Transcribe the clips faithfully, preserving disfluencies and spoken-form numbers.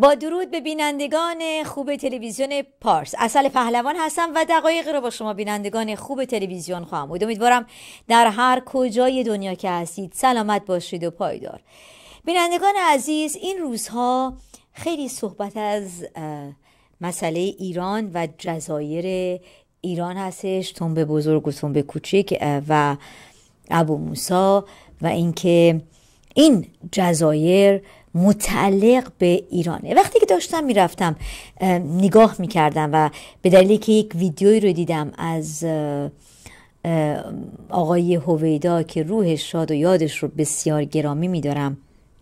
با درود به بینندگان خوب تلویزیون پارس، اصل پهلوان هستم و دقایقی رو با شما بینندگان خوب تلویزیون خواهم بود. امیدوارم در هر کجای دنیا که هستید سلامت باشید و پایدار. بینندگان عزیز، این روزها خیلی صحبت از مسئله ایران و جزایر ایران هستش، تنبه بزرگ و تنبه کوچک و ابو موسی، و اینکه این جزایر متعلق به ایرانه. وقتی که داشتم میرفتم نگاه میکردم و به دلیلی که یک ویدیویی رو دیدم از آقای هویدا که روحش شاد و یادش رو بسیار گرامی میدارم،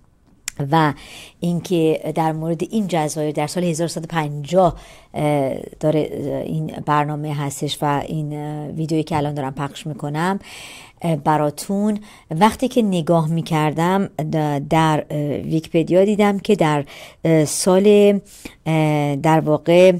و اینکه در مورد این جزایر در سال هزار و سیصد و پنجاه داره این برنامه هستش و این ویدیویی که الان دارم پخش میکنم براتون، وقتی که نگاه میکردم در ویکی‌پدیا دیدم که در سال در واقع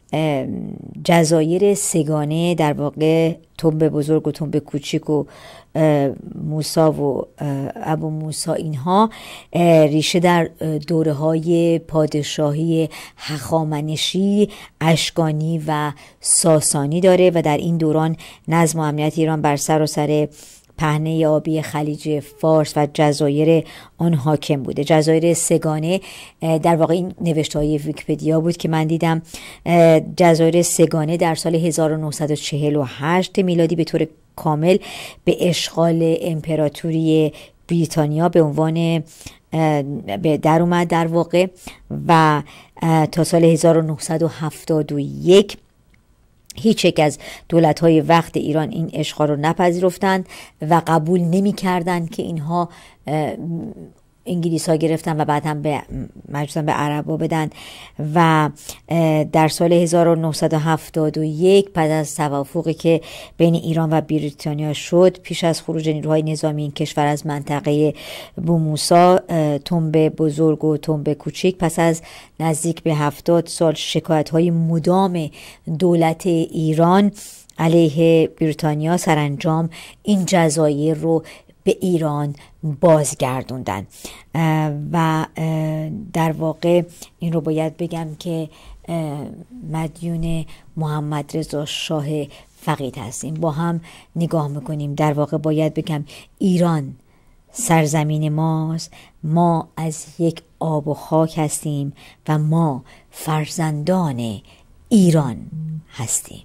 جزایر سگانه، در واقع تنبه بزرگ و تنبه کوچیک و موسی و ابو موسی، اینها ریشه در دوره های پادشاهی هخامنشی، اشکانی و ساسانی داره و در این دوران نظم و امنیت ایران بر سر و سر پهنه آبی خلیج فارس و جزایر آن حاکم بوده. جزایر سگانه در واقع این نوشته های ویکی‌پدیا بود که من دیدم. جزایر سگانه در سال هزار و نهصد و چهل و هشت میلادی به طور کامل به اشغال امپراتوری بریتانیا به عنوان به در اومد در واقع، و تا سال هزار و نهصد و هفتاد و یک هیچ یک از دولت‌های وقت ایران این اشغال رو نپذیرفتند و قبول نمی‌کردند که اینها انگلیس ها گرفتن و بعد هم به مجبورن به عربا بدن. و در سال هزار و نهصد و هفتاد و یک پس از توافقی که بین ایران و بریتانیا شد، پیش از خروج نیروهای نظامی این کشور از منطقه ابو موسی، تنبه بزرگ و تنبه کوچک، پس از نزدیک به هفتاد سال شکایت های مدام دولت ایران علیه بریتانیا، سرانجام این جزایر رو به ایران بازگردوندن. و در واقع این رو باید بگم که مدیون محمد رضا شاه فقید هستیم. با هم نگاه میکنیم، در واقع باید بگم ایران سرزمین ماست، ما از یک آب و خاک هستیم و ما فرزندان ایران هستیم.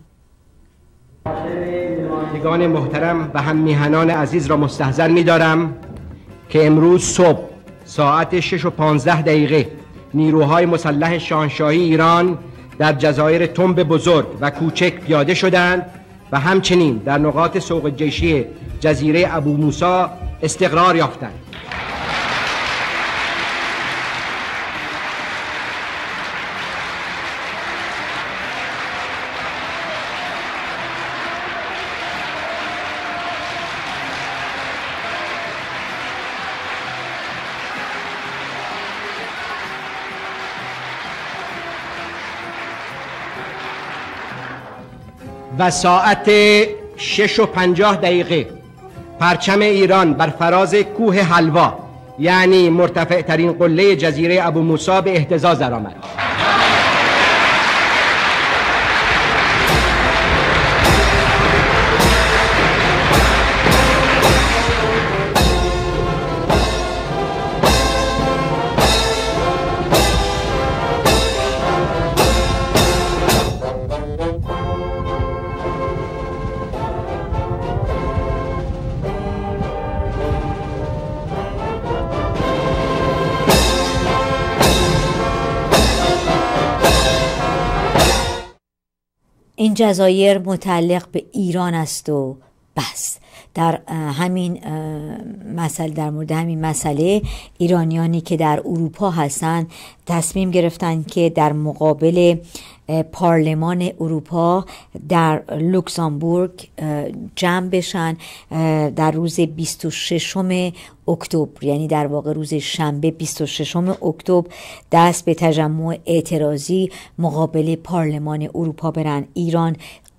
نمایندگان محترم و هم میهنان عزیز را مستحضر می‌دارم که امروز صبح ساعت شش و پانزده دقیقه نیروهای مسلح شاهنشاهی ایران در جزایر تنبه بزرگ و کوچک پیاده شدند و همچنین در نقاط سوق جیشی جزیره ابو موسی استقرار یافتند. و ساعت شش و پنجاه دقیقه پرچم ایران بر فراز کوه حلوا، یعنی مرتفع ترین قله جزیره ابو موسی، به اهتزاز درآمد. این جزایر متعلق به ایران است و بس. در همین مسئله در مورد همین مسئله ایرانیانی که در اروپا هستند تصمیم گرفتن که در مقابل پارلمان اروپا در لوکزامبورگ جمع بشن در روز بیست و ششم اکتبر، یعنی در واقع روز شنبه بیست و ششم اکتبر، دست به تجمع اعتراضی مقابل پارلمان اروپا برن. ایران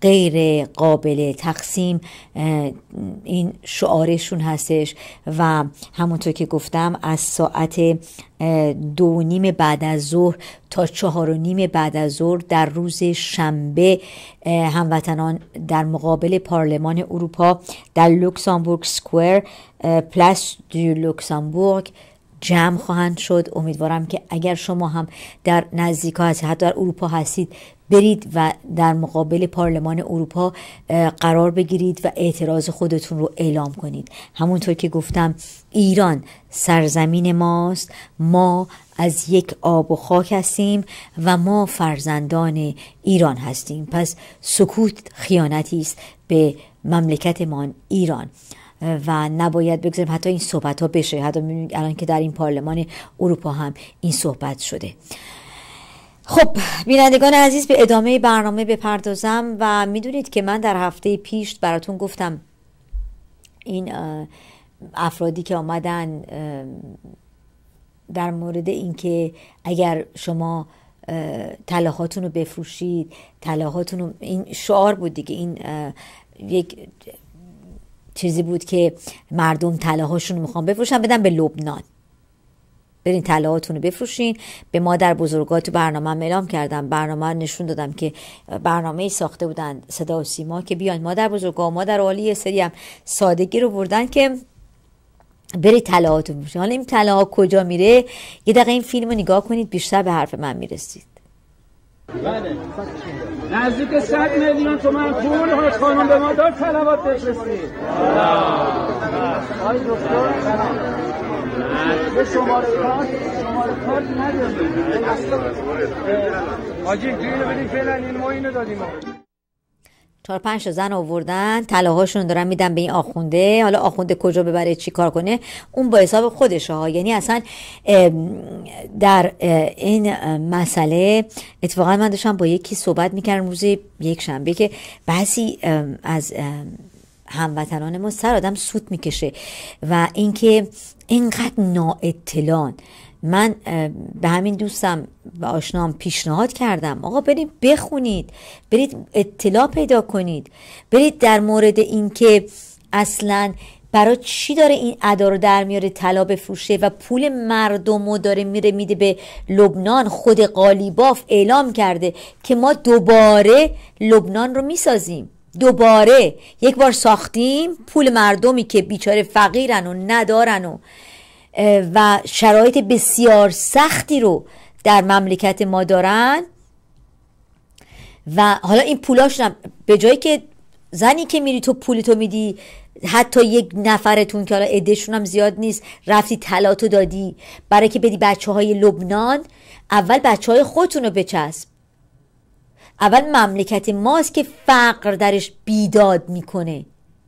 غیر قابل تقسیم این شعارشون هستش و همونطور که گفتم از ساعت دو نیم بعد از ظهر تا چهار و نیم بعد از ظهر در روز شنبه هموطنان در مقابل پارلمان اروپا در لوکسامبورگ سکوئر پلاس دو لوکسامبورگ جمع خواهند شد. امیدوارم که اگر شما هم در نزدیکا هستید، حتی در اروپا هستید، برید و در مقابل پارلمان اروپا قرار بگیرید و اعتراض خودتون رو اعلام کنید. همونطور که گفتم ایران سرزمین ماست، ما از یک آب و خاک هستیم و ما فرزندان ایران هستیم، پس سکوت خیانتی است به مملکتمان ایران و نباید بگذاریم حتی این صحبت ها بشه. حتی می‌بینید الان که در این پارلمان اروپا هم این صحبت شده. خب بینندگان عزیز، به ادامه برنامه بپردازم و میدونید که من در هفته پیش براتون گفتم این افرادی که آمدن در مورد اینکه اگر شما طلاهاتون رو بفروشید، طلاهاتون رو، این شعار بود دیگه، این یک چیزی بود که مردم طلاهاشون رو میخوان بفروشن بدن به لبنان. برین طلاهاتون رو بفروشین. به مادر بزرگات تو برنامه هم اعلام کردم، برنامه نشون دادم که برنامه ساخته بودن صدا و سیما که بیان مادر بزرگا و مادر عالی یه سری هم سادگی رو بردن که برید طلاهاتون بفروشین. حالا این طلاها کجا میره؟ یه دقیقه این فیلم رو نگاه کنید، بیشتر به حرف من میرسید. بله نزدیک صد میلیون تومان پول حاج خانم به ما داد طلبات بفرستید. آقای دکتر به شماره کارت شماره کارت نداریم. حاجی اینو بدین فعلا، این ما اینو دادیم. چهار پنج زن آوردن، طلاهاشون دارن میدن به این آخونده. حالا آخونده کجا ببره چی کار کنه اون با حساب خودشه ها. یعنی اصلا در این مسئله اتفاقا من داشتم با یکی صحبت میکردم روز یک شنبه که بعضی از هموطنان ما سر آدم سوت میکشه و اینکه اینقدر نااطلاعن. من به همین دوستم و آشنام پیشنهاد کردم آقا برید بخونید، برید اطلاع پیدا کنید، برید در مورد این که اصلا برای چی داره این ادا رو در میاره طلا بفروشه و پول مردم رو داره میره میده به لبنان. خود قالیباف اعلام کرده که ما دوباره لبنان رو میسازیم، دوباره یک بار ساختیم، پول مردمی که بیچاره فقیرن و ندارن و و شرایط بسیار سختی رو در مملکت ما دارن و حالا این پولاشون به جایی که زنی که میری تو پولتو میدی، حتی یک نفرتون که حالا عدهشون هم زیاد نیست رفتی طلاتو دادی برای که بدی بچه های لبنان، اول بچه های خودتون رو بچسب. اول مملکت ماست که فقر درش بیداد میکنه.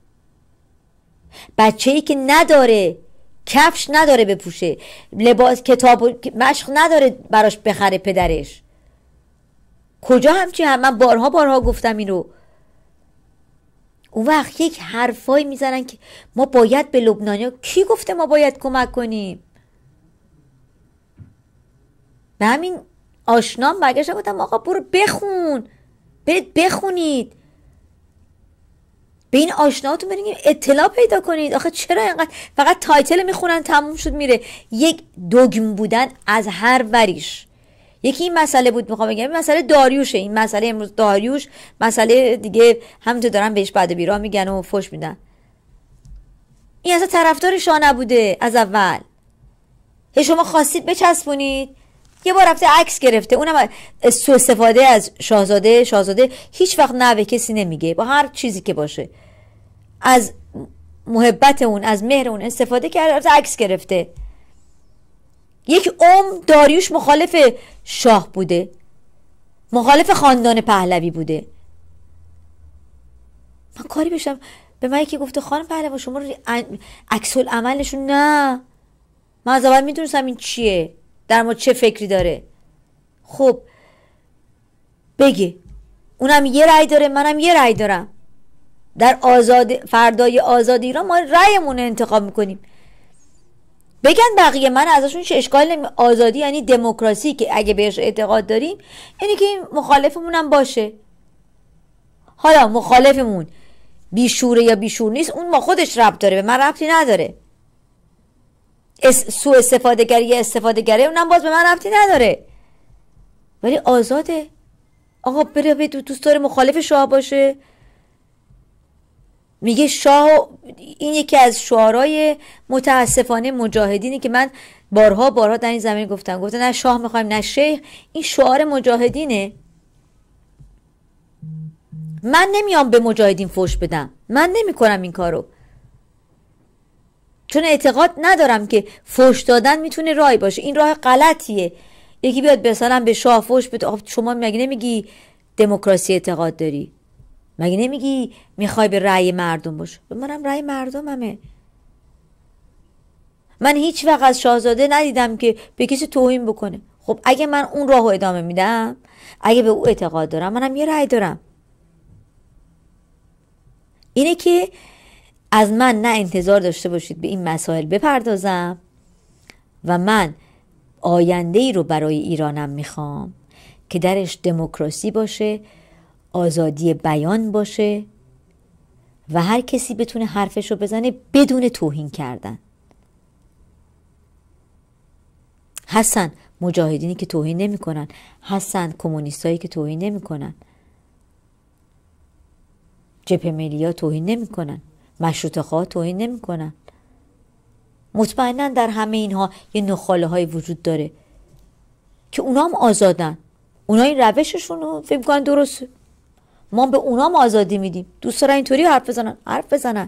بچه‌ای که نداره، کفش نداره بپوشه، لباس کتاب مشق نداره براش بخره پدرش، کجا همچی هم؟ من بارها بارها گفتم این رو. اون وقت یک حرفایی میزنن که ما باید به لبنانیا. کی گفته ما باید کمک کنیم؟ به همین آشنام برگشتم گفتم آقا برو بخون، برید بخونید، به این آشناهاتون برید اطلاع پیدا کنید. آخه چرا اینقدر فقط تایتل میخونن تموم شد میره؟ یک دوگم بودن از هر وریش. یکی این مسئله بود میخوام بگم، این مسئله داریوشه. این مسئله امروز داریوش مسئله دیگه همینطور دارن بهش بعد بیرا میگن و فوش میدن. این اصلا طرفدار شاه نبوده از اول. شما خواستید بچسبونید، یه بار رفته عکس گرفته، اونم سوء استفاده از شاهزاده. شاهزاده هیچ وقت نه به کسی نمیگه، با هر چیزی که باشه از محبت اون، از مهر اون استفاده کرده، عکس گرفته. یک عمر داریوش مخالف شاه بوده، مخالف خاندان پهلوی بوده. من کاری بشم به من یکی گفته خانم پهلوی شما رو عکس العملشون، نه من از اول میدونستم این چیه، در ما چه فکری داره. خب بگه، اونم یه رأی داره منم یه رأی دارم. در آزاد فردای آزاد ایران ما رأیمون رو انتخاب میکنیم. بگن بقیه، من ازشون چه اشکال نمی. آزادی یعنی دموکراسی که اگه بهش اعتقاد داریم اینی که مخالفمونم باشه. حالا مخالفمون بیشوره یا بیشور نیست، اون ما خودش ربط داره، به من ربطی نداره. سوء استفاده گری یا استفاده گری اونم باز به من ربطی نداره، ولی آزاده. آقا بره به دوست داره مخالف شاه باشه، میگه شاه. این یکی از شعارهای متاسفانه مجاهدینی که من بارها بارها در این زمین گفتم، گفتم نه شاه میخوایم نه شیخ. این شعار مجاهدینه. من نمیام به مجاهدین فوش بدم، من نمی کنم این کارو، چون اعتقاد ندارم که فوش دادن میتونه راهی باشه. این راه غلطیه. یکی بیاد مثلا به شاه فوش بده، شما مگه نمیگی دموکراسی اعتقاد داری؟ مگه نمیگی میخوای به رأی مردم باشه؟ منم رأی مردممه. من هیچ وقت از شاهزاده ندیدم که به کسی توهین بکنه. خب اگه من اون راهو ادامه میدم، اگه به او اعتقاد دارم، منم یه رأی دارم. اینه که از من نه انتظار داشته باشید به این مسائل بپردازم و من آینده ای رو برای ایرانم میخوام که درش دموکراسی باشه، آزادی بیان باشه و هر کسی بتونه حرفش رو بزنه بدون توهین کردن. هستن مجاهدینی که توهین نمی کنن، هستن کمونیستایی که توهین نمی کنن، جبهه ملی‌ها توهین نمی کنن، مشروطه خواه توهین نمی کنن. مطمئنا در همه اینها یه نخاله های وجود داره که اونا هم آزادن، اونا این روششون رو فکر کنن درسته، ما به اونا هم آزادی میدیم، دوست دارن اینطوری حرف بزنن حرف بزنن.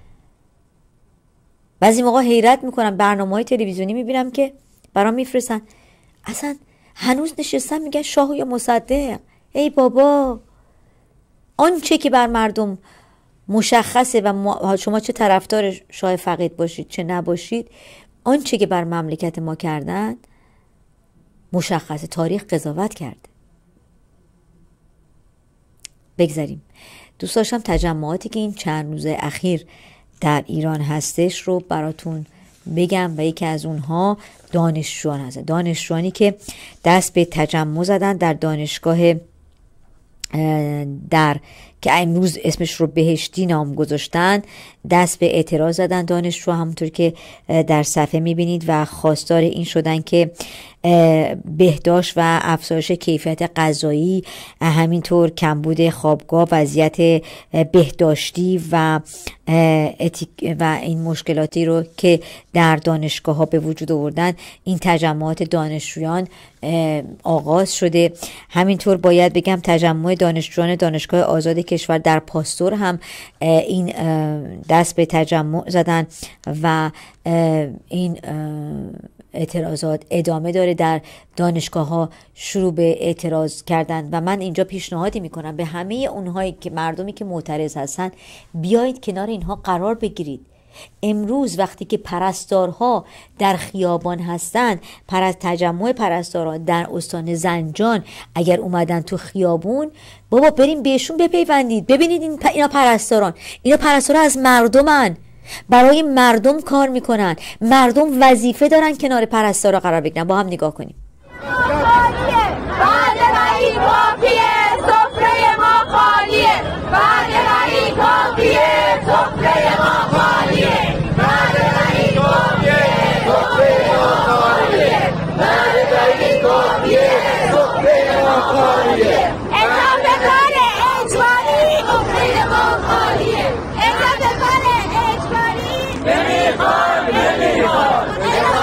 بعضی موقع حیرت میکنم برنامه‌های تلویزیونی میبینم که برام میفرستن، اصلا هنوز نشستن میگن شاه یا مصدق. ای بابا، آنچه که بر مردم مشخصه و ما شما چه طرفدار شاه فقید باشید چه نباشید، آنچه که بر مملکت ما کردن مشخصه، تاریخ قضاوت کرده. بگذاریم. دوست داشتم تجمعاتی که این چند روز اخیر در ایران هستش رو براتون بگم و یکی از اونها دانشجویان هست. دانشجویانی که دست به تجمع زدن در دانشگاه در که امروز اسمش رو بهشتی نام گذاشتن، دست به اعتراض زدن. دانشجو همونطور که در صفحه میبینید و خواستار این شدن که بهداشت و افزایش کیفیت غذایی، همینطور کمبود خوابگاه، وضعیت بهداشتی و و این مشکلاتی رو که در دانشگاه ها به وجود آوردن، این تجمعات دانشجویان آغاز شده. همینطور باید بگم تجمع دانشجویان دانشگاه آزاد کشور در پاستور هم این دست به تجمع زدن و این اعتراضات ادامه داره. در دانشگاه ها شروع به اعتراض کردن و من اینجا پیشنهادی میکنم به همه اونهایی که مردمی که معترض هستن، بیایید کنار اینها قرار بگیرید. امروز وقتی که پرستارها در خیابان هستن، پرست تجمع پرستارها در استان زنجان اگر اومدن تو خیابون، بابا بریم بهشون بپیوندید. ببینید این اینا پرستاران، اینا پرستارا از مردمن، برای مردم کار میکنن، مردم وظیفه دارن کنار پرستارا قرار بگیرن. با هم نگاه کنیم. بعد رئی کافیه، سفره ما خالیه. بعد رئی کافیه، سفره ما خالیه. بعد رئی کافیه، سفره ما خالیه. بعد رئی کافیه، سفره ما خالیه. اضافه کار اجباری، سفره ما خالیه. اضافه کار اجباری نمیخوام، نمیخوام.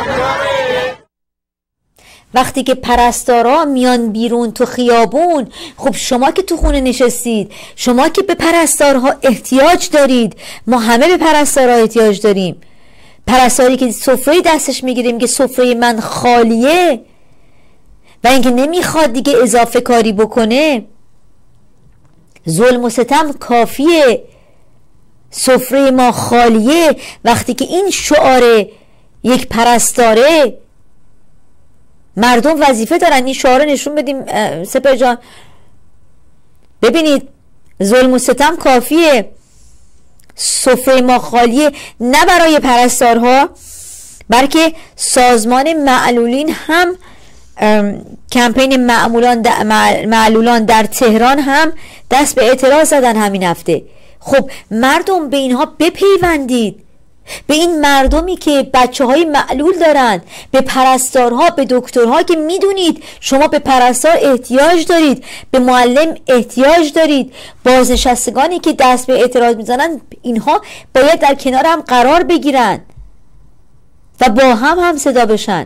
وقتی که پرستارا میان بیرون تو خیابون، خب شما که تو خونه نشستید، شما که به پرستارها احتیاج دارید، ما همه به پرستارها احتیاج داریم. پرستاری که سفره دستش میگیریم که سفره من خالیه و اینکه نمیخواد دیگه اضافه کاری بکنه، ظلم و ستم کافیه، سفره ما خالیه. وقتی که این شعار یک پرستاره، مردم وظیفه دارن این شعار نشون بدیم. سپر جان ببینید، ظلم و ستم کافیه، سفره ما خالیه. نه برای پرستارها بلکه سازمان معلولین هم کمپین معمولان در معلولان در تهران هم دست به اعتراض زدن همین هفته. خب مردم به اینها بپیوندید، به این مردمی که بچه های معلول دارند، به پرستارها، به دکترها که میدونید شما به پرستار احتیاج دارید، به معلم احتیاج دارید، بازنشستگانی که دست به اعتراض میزنن اینها باید در کنار هم قرار بگیرن و با هم هم صدا بشن.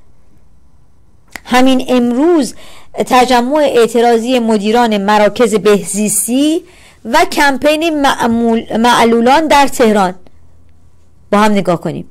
همین امروز تجمع اعتراضی مدیران مراکز بهزیستی و کمپین معمول معلولان در تهران با هم نگاه کنیم.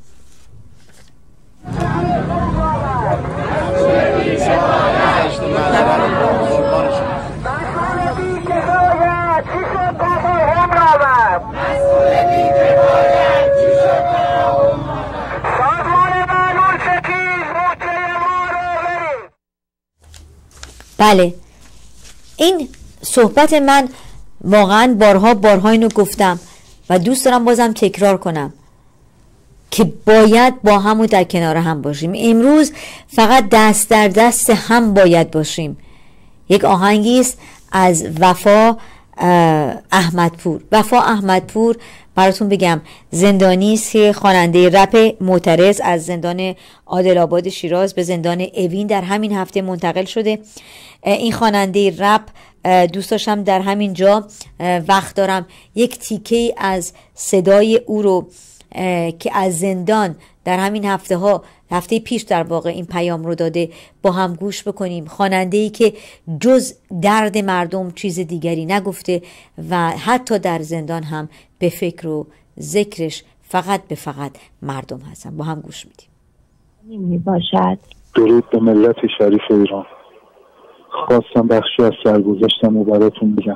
بله، این صحبت من واقعا بارها بارها اینو گفتم و دوست دارم بازم تکرار کنم که باید با هم و در کنار هم باشیم. امروز فقط دست در دست هم باید باشیم. یک آهنگی است از وفا احمدپور. وفا احمدپور براتون بگم زندانی است که خواننده رپ معترض از زندان عادل آباد شیراز به زندان اوین در همین هفته منتقل شده. این خواننده رپ دوست داشتم در همین جا وقت دارم یک تیکه از صدای او رو که از زندان در همین هفته ها هفته پیش در واقع این پیام رو داده با هم گوش بکنیم. خواننده‌ای که جز درد مردم چیز دیگری نگفته و حتی در زندان هم به فکر و ذکرش فقط به فقط مردم هستن. با هم گوش میدیم. می باشد. درود به ملت شریف ایران. خواستم بخشی از سرگذشتم رو براتون بگم.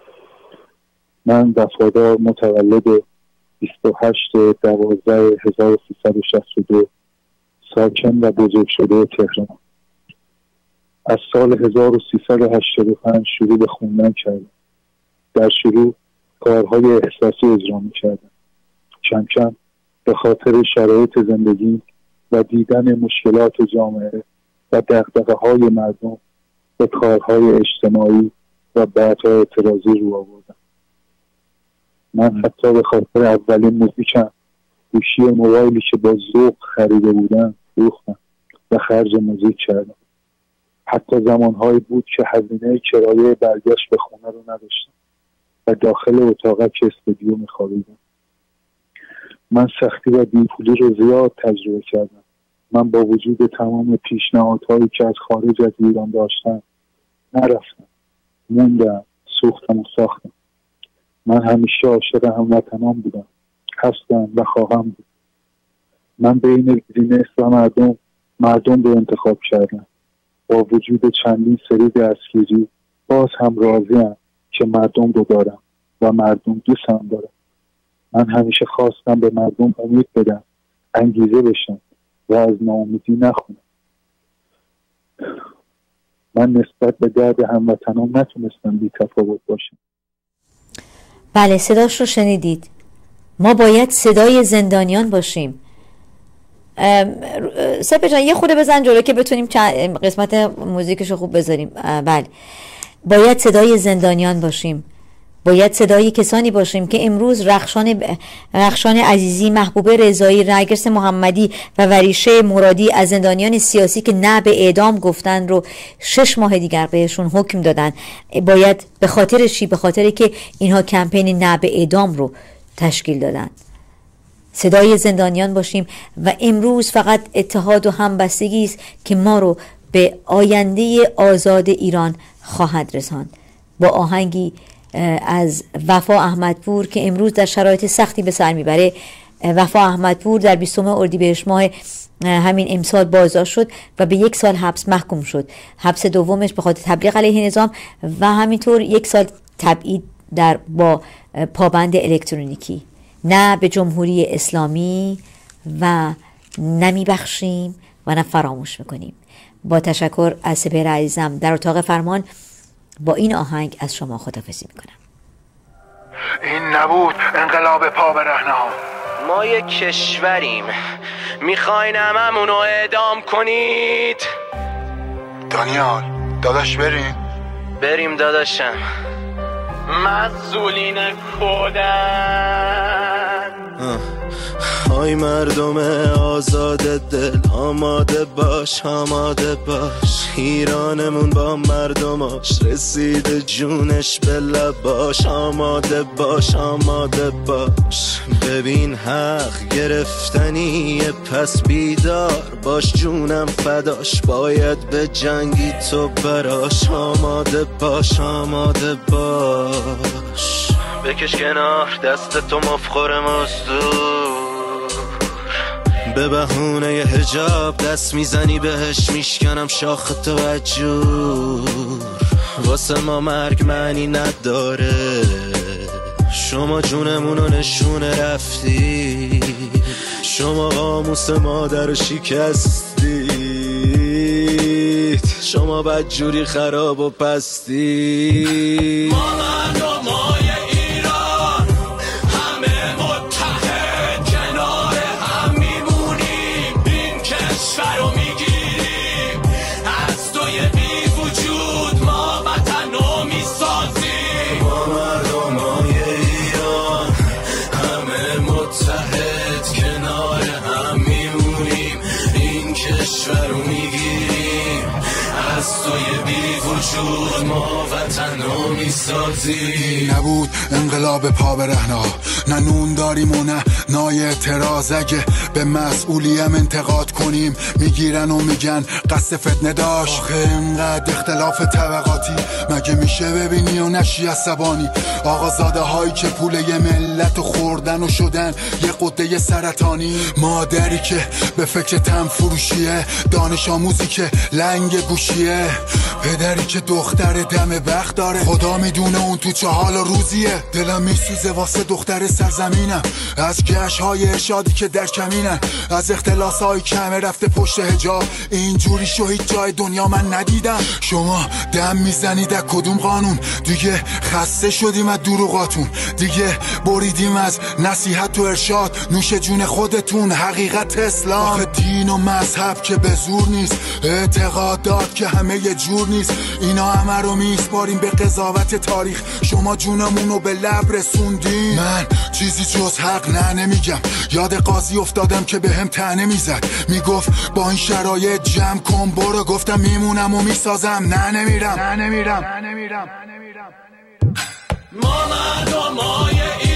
من وفادار متولد بیست و هشت دوازده هزار و سیصد و شصت و دو ساکن و بزرگ شده تهران. از سال هزار و سیصد و هشتاد و پنج شروع به خوندن کردم. در شروع کارهای احساسی اجرا می‌کردم. کم کم به خاطر شرایط زندگی و دیدن مشکلات جامعه و دغدغه‌های مردم به کارهای اجتماعی و بعدها اعتراضی رو آوردم. من حتی به خاطر اولین موزیکم گوشی موبایلی که با ذوق خریده بودم فروختم و خرج موزیک کردم. حتی زمانهایی بود که هزینه کرایه برگشت به خونه رو نداشتم و داخل اتاقک استودیو می‌خوابیدم. من سختی و بیپولی رو زیاد تجربه کردم. من با وجود تمام پیشنهادهایی که از خارج از ایران داشتم نرفتم، موندم، سوختم و ساختم. من همیشه عاشق هموطنان بودم، هستم و خواهم بود. من بین بیزینس و مردم مردم رو انتخاب کردم. با وجود چندین سری دستگیری باز هم راضیم که مردم رو دارم و مردم دوستم دارم. من همیشه خواستم به مردم امید بدم، انگیزه بشم و از ناامیدی نخونم. من نسبت به درد هموطنان نتونستم بی تفاوت باشم. بله، صداش رو شنیدید. ما باید صدای زندانیان باشیم. سپه جان یه خوده بزن جلو که بتونیم قسمت موزیکش رو خوب بذاریم. بله، باید صدای زندانیان باشیم. باید صدای کسانی باشیم که امروز رخشان رخشان عزیزی، محبوبه رضایی، نرگس محمدی و وریشه مرادی از زندانیان سیاسی که نه به اعدام گفتن رو شش ماه دیگر بهشون حکم دادن. باید به خاطر چی؟ به خاطر که اینها کمپین نه به اعدام رو تشکیل دادن. صدای زندانیان باشیم و امروز فقط اتحاد و همبستگی است که ما رو به آینده آزاد ایران خواهد رساند. با آهنگی از وفا احمدپور که امروز در شرایط سختی به سر میبره. وفا احمدپور در بیستم اردیبهشت ماه همین امسال بازداشت شد و به یک سال حبس محکوم شد. حبس دومش به خاطر تبلیغ علیه نظام و همینطور یک سال تبعید در با پابند الکترونیکی. نه به جمهوری اسلامی و نمیبخشیم و نه فراموش میکنیم. با تشکر از سپهر عزیزم در اتاق فرمان با این آهنگ از شما خداحافظی میکنم. این نبود انقلاب پا به رهنها. ما یک کشوریم، میخواین هممونو اعدام کنید. دانیال داداش بریم بریم داداشم. مسئولین کودن های مردم آزاد دل، آماده باش آماده باش، ایرانمون با مردماش رسیده جونش به لباش. آماده باش آماده باش، ببین حق گرفتنیه پس بیدار باش، جونم فداش باید به جنگی تو براش. آماده باش آماده باش، بکش کنار دست تو مفخور مزدور، به بهونه ی حجاب دست میزنی بهش میشکنم شاخ توجور. واسه ما مرگ معنی نداره، شما جونمونو نشونه رفتی، شما قاموس مادر شکستید، شما بدجوری خراب و پستی. ما مردمای ایران همه متحد کنار هم میمونیم، این کشور رو میگیریم از توی بی وجود، ما وطن رو میسازیم. ما مردمای ایران همه متحد کنار هم میمونیم، این کشور رو میگیریم از توی بی وجود، ما وطن رو میسازیم. نبود انقلاب پا برهنا، نه نون داریم و نه نای اعتراض. اگه به مسئولیم انتقاد کنیم میگیرن و میگن قصد فتنه داشت. آخه اینقدر اختلاف طبقاتی مگه میشه ببینی و نشی عصبانی؟ آقازاده هایی که پول یه ملت و خوردن و شدن یه قده سرطانی. مادری که به فکر تن فروشیه، دانش آموزی که لنگ گوشیه، پدری که دختر دم بخت داره، خدا میدونه اون تو چه حال و روزیه. دلم میسوزه واسه دختر سرزمینم، از گشت های ارشادی که در کمینن، از اختلاس های کمه رفته پشت حجاب. اینجوری شو هیچ جای دنیا من ندیدم. شما دم میزنید از کدوم قانون؟ دیگه خسته شدیم از دروغاتون، دیگه بریدیم از نصیحت و ارشاد. نوش جون خودتون حقیقت اسلام. آخه دین و مذهب که به زور نیست، اعتقادات که همه یه جور نیست، اینا همه رو میسپاریم به قضاوت تاریخ. شما جونمونو به لب رسوندین، من چیزی جز حق نه نمیگم. یاد قاضی افتادم که به هم طعنه میزد، میگفت با این شرایط جمع کن برو. گفتم میمونم و میسازم، نه نمیرم نه نمیرم نه نمیرم. ما مردمای